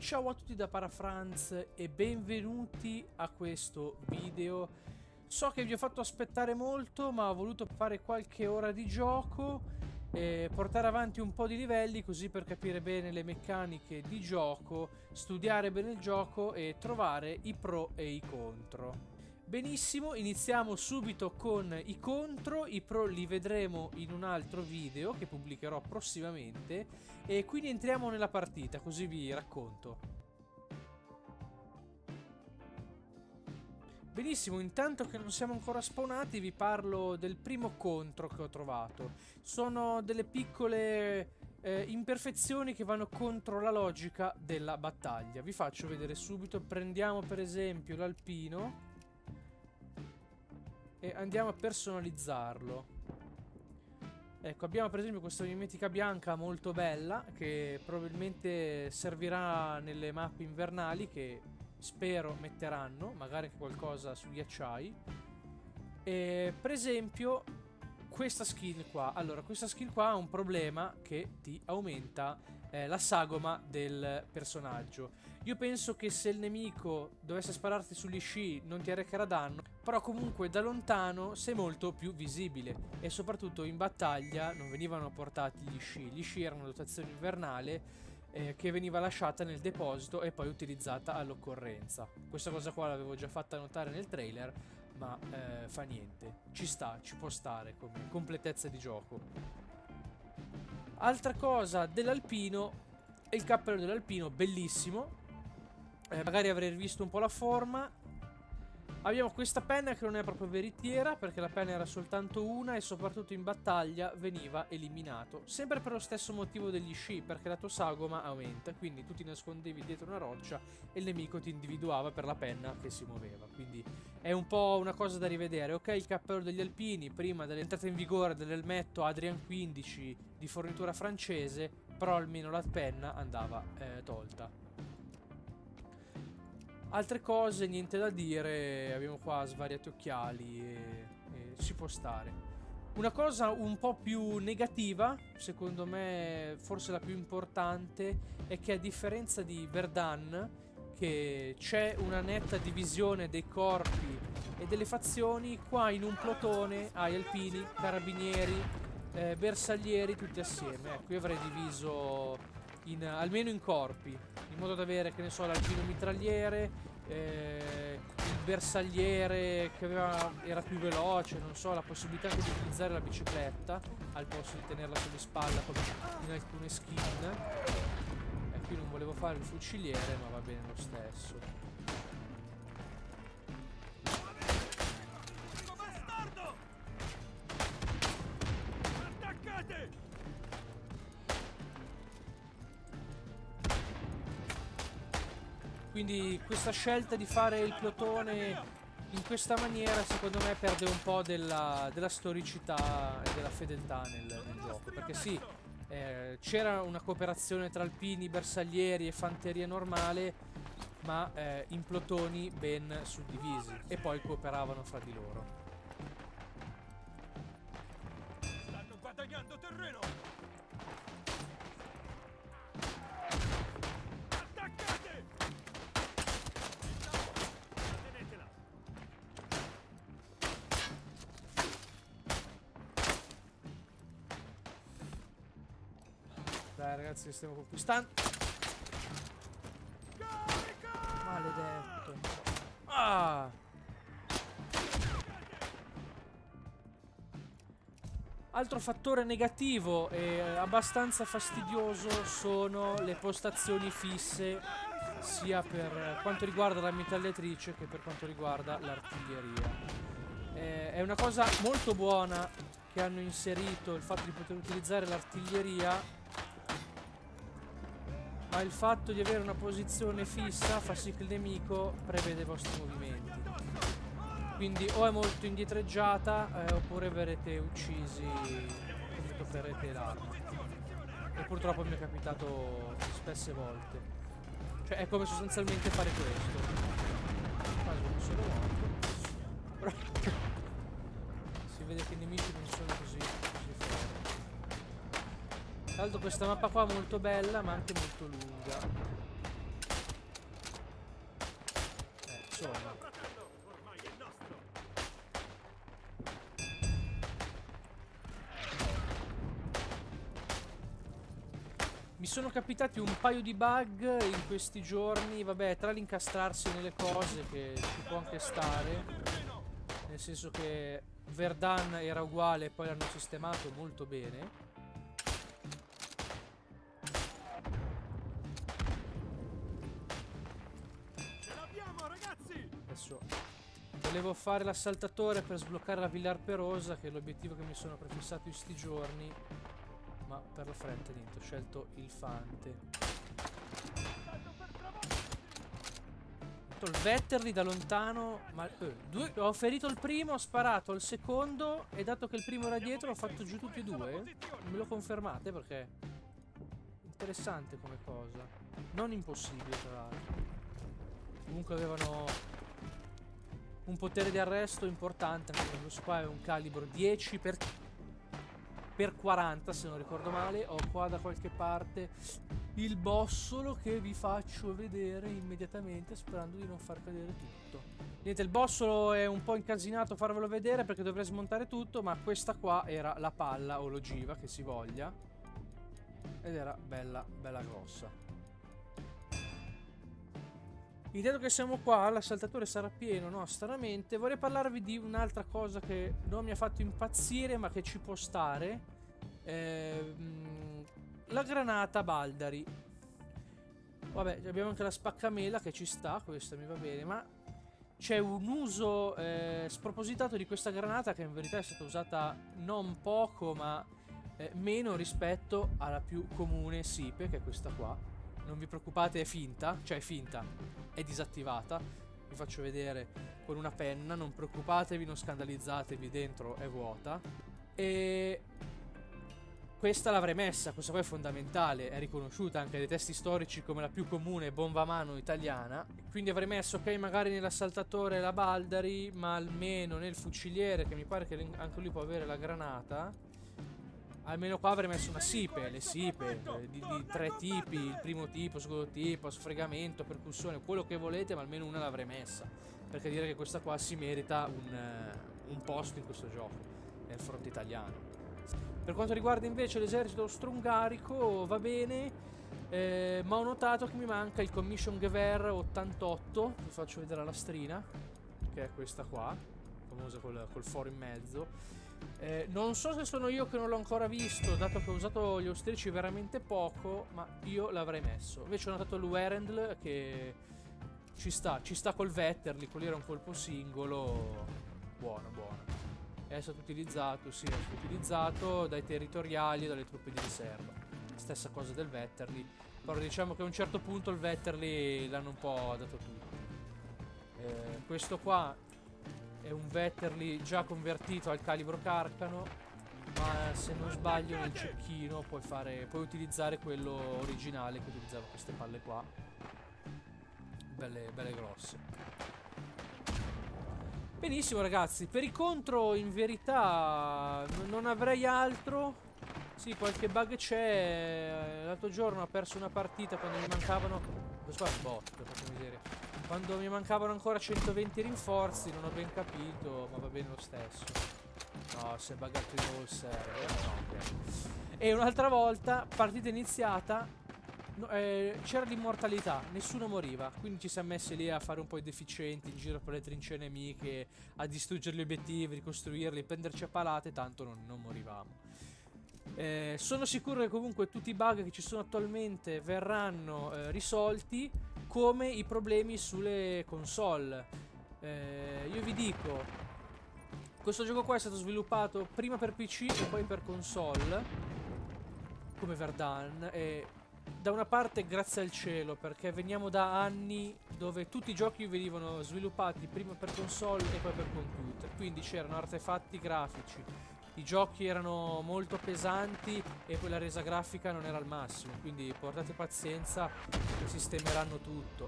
Ciao a tutti da Parafranz e benvenuti a questo video. So che vi ho fatto aspettare molto, ma ho voluto fare qualche ora di gioco e portare avanti un po' di livelli così per capire bene le meccaniche di gioco, studiare bene il gioco e trovare i pro e i contro. Benissimo, iniziamo subito con i contro. I pro li vedremo in un altro video che pubblicherò prossimamente e quindi entriamo nella partita, così vi racconto. Benissimo, intanto che non siamo ancora spawnati vi parlo del primo contro che ho trovato. Sono delle piccole imperfezioni che vanno contro la logica della battaglia. Vi faccio vedere subito. Prendiamo per esempio l'alpino e andiamo a personalizzarlo. Ecco, abbiamo per esempio questa mimetica bianca molto bella che probabilmente servirà nelle mappe invernali che spero metteranno, magari anche qualcosa sui ghiacciai. E per esempio questa skin qua. Allora, questa skin qua ha un problema che ti aumenta la sagoma del personaggio. Io penso che se il nemico dovesse spararti sugli sci non ti arrecherà danno, però comunque da lontano sei molto più visibile e soprattutto in battaglia non venivano portati gli sci. Gli sci erano una dotazione invernale che veniva lasciata nel deposito e poi utilizzata all'occorrenza. Questa cosa qua l'avevo già fatta notare nel trailer, ma fa niente, ci sta, ci può stare come completezza di gioco. Altra cosa dell'alpino è il cappello dell'alpino, bellissimo. Magari avrei visto un po' la forma. Abbiamo questa penna che non è proprio veritiera perché la penna era soltanto una e soprattutto in battaglia veniva eliminato. Sempre per lo stesso motivo degli sci, perché la tua sagoma aumenta, quindi tu ti nascondevi dietro una roccia e il nemico ti individuava per la penna che si muoveva. Quindi è un po' una cosa da rivedere. Ok, il cappello degli alpini prima dell'entrata in vigore dell'elmetto Adrian 15 di fornitura francese, però almeno la penna andava tolta. Altre cose, niente da dire, abbiamo qua svariati occhiali e ci può stare. Una cosa un po' più negativa, secondo me forse la più importante, è che a differenza di Verdansk, che c'è una netta divisione dei corpi e delle fazioni, qua in un plotone hai alpini, carabinieri, bersaglieri tutti assieme. Ecco, io avrei diviso almeno in corpi, in modo da avere, che ne so, l'alpino mitragliere, il bersagliere che era più veloce, non so, la possibilità anche di utilizzare la bicicletta al posto di tenerla sulle spalle come in alcune skin. E qui non volevo fare il fuciliere, ma va bene lo stesso. Bastardo! Attaccate! Quindi questa scelta di fare il plotone in questa maniera secondo me perde un po' della storicità e della fedeltà nel gioco. Perché sì, c'era una cooperazione tra alpini, bersaglieri e fanteria normale, ma in plotoni ben suddivisi e poi cooperavano fra di loro. Stanno guadagnando terreno! Dai ragazzi, che stiamo conquistando. Maledetto. Ah! Altro fattore negativo e abbastanza fastidioso sono le postazioni fisse, sia per quanto riguarda la mitragliatrice che per quanto riguarda l'artiglieria. È una cosa molto buona che hanno inserito il fatto di poter utilizzare l'artiglieria, ma il fatto di avere una posizione fissa fa sì che il nemico prevede i vostri movimenti. Quindi o è molto indietreggiata oppure verrete uccisi come toccherete l'arma. E purtroppo mi è capitato spesse volte. Cioè è come sostanzialmente fare questo. Quasi non sono morto. Però si vede che i nemici non sono così forti. Tra l'altro questa mappa qua è molto bella ma anche molto lunga. insomma. fratello, ormai è nostro. Mi sono capitati un paio di bug in questi giorni, vabbè, tra l'incastrarsi nelle cose che ci può anche stare, Terreno. nel senso che Verdan era uguale e poi l'hanno sistemato molto bene. Ce l'abbiamo, ragazzi. Adesso volevo fare l'assaltatore per sbloccare la Villar Perosa, che è l'obiettivo che mi sono prefissato in sti giorni, ma per la fretta niente, ho scelto il Fante. Stanno per travolgerci. Il Vetterli da lontano, ma ho ferito il primo, ho sparato al secondo e dato che il primo era dietro ho fatto giù tutti e due. Me lo confermate perché interessante come cosa, non impossibile tra l'altro. Comunque avevano un potere di arresto importante, anche perché questo qua è un calibro 10 per 40 se non ricordo male. Ho qua da qualche parte il bossolo che vi faccio vedere immediatamente, sperando di non far cadere tutto. Niente, il bossolo è un po' incasinato a farvelo vedere perché dovrei smontare tutto, ma questa qua era la palla o l'ogiva che si voglia, ed era bella bella grossa. Intanto che siamo qua, l'assaltatore sarà pieno, no? Stranamente. Vorrei parlarvi di un'altra cosa che non mi ha fatto impazzire, ma che ci può stare. La granata Baldari. Vabbè, abbiamo anche la spaccamela che ci sta, questa mi va bene, ma c'è un uso spropositato di questa granata che in verità è stata usata non poco, ma meno rispetto alla più comune Sipe, che è questa qua. Non vi preoccupate, è finta, cioè è finta, è disattivata. Vi faccio vedere con una penna, non preoccupatevi, non scandalizzatevi, dentro è vuota. E questa l'avrei messa, questa qua è fondamentale, è riconosciuta anche dai testi storici come la più comune bomba a mano italiana. Quindi avrei messo, ok, magari nell'assaltatore la Baldari, ma almeno nel fuciliere, che mi pare che anche lui può avere la granata. Almeno qua avrei messo una Sipe, le Sipe di tre tipi, il primo tipo, il secondo tipo, sfregamento, percussione, quello che volete, ma almeno una l'avrei messa. Perché direi che questa qua si merita un posto in questo gioco, nel fronte italiano. Per quanto riguarda invece l'esercito austro-ungarico, va bene, ma ho notato che mi manca il Commission Gewehr 88, vi faccio vedere la lastrina, che è questa qua, famosa col foro in mezzo. Non so se sono io che non l'ho ancora visto, dato che ho usato gli austriaci veramente poco, ma io l'avrei messo. Invece ho notato il Werendl che ci sta col Vetterli, quello era un colpo singolo, buono, buono. È stato utilizzato, sì, è stato utilizzato dai territoriali e dalle truppe di riserva. Stessa cosa del Vetterli, però diciamo che a un certo punto il Vetterli l'hanno un po' dato tutto. Questo qua è un Vetterli già convertito al calibro Carcano, ma se non sbaglio nel cecchino puoi utilizzare quello originale che utilizzava queste palle qua, belle grosse. Benissimo ragazzi, per i contro in verità non avrei altro. Sì, qualche bug c'è. L'altro giorno ho perso una partita quando mi mancavano, questo qua è un bot, porca miseria. Quando mi mancavano ancora 120 rinforzi, non ho ben capito, ma va bene lo stesso. No, si è buggato di nuovo il server. No, ok. E un'altra volta, partita iniziata, c'era l'immortalità, nessuno moriva. Quindi ci siamo messi lì a fare un po' i deficienti in giro per le trincee nemiche, a distruggere gli obiettivi, ricostruirli, prenderci a palate, tanto non morivamo. Sono sicuro che comunque tutti i bug che ci sono attualmente verranno risolti, come i problemi sulle console. Io vi dico, questo gioco qua è stato sviluppato prima per PC e poi per console, come Verdan, e da una parte grazie al cielo, perché veniamo da anni dove tutti i giochi venivano sviluppati prima per console e poi per computer, quindi c'erano artefatti grafici, i giochi erano molto pesanti e poi la resa grafica non era al massimo, quindi portate pazienza, sistemeranno tutto.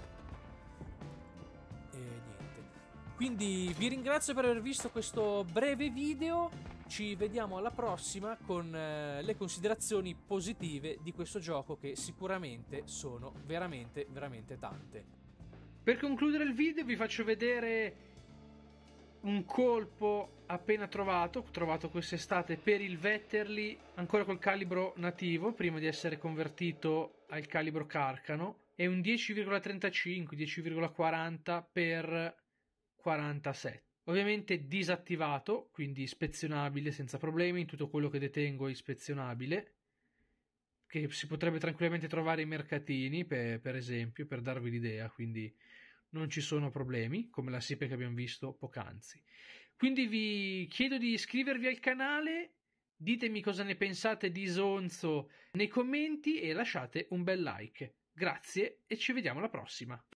E niente. Quindi vi ringrazio per aver visto questo breve video, ci vediamo alla prossima con le considerazioni positive di questo gioco, che sicuramente sono veramente tante. Per concludere il video vi faccio vedere un colpo appena trovato quest'estate per il Vetterli, ancora col calibro nativo prima di essere convertito al calibro Carcano. È un 10,35 10,40 per 47, ovviamente disattivato, quindi ispezionabile senza problemi. Tutto quello che detengo è ispezionabile, che si potrebbe tranquillamente trovare in mercatini, per esempio, per darvi l'idea, quindi non ci sono problemi, come la siepe che abbiamo visto poc'anzi. Quindi vi chiedo di iscrivervi al canale, ditemi cosa ne pensate di Isonzo nei commenti e lasciate un bel like. Grazie e ci vediamo alla prossima.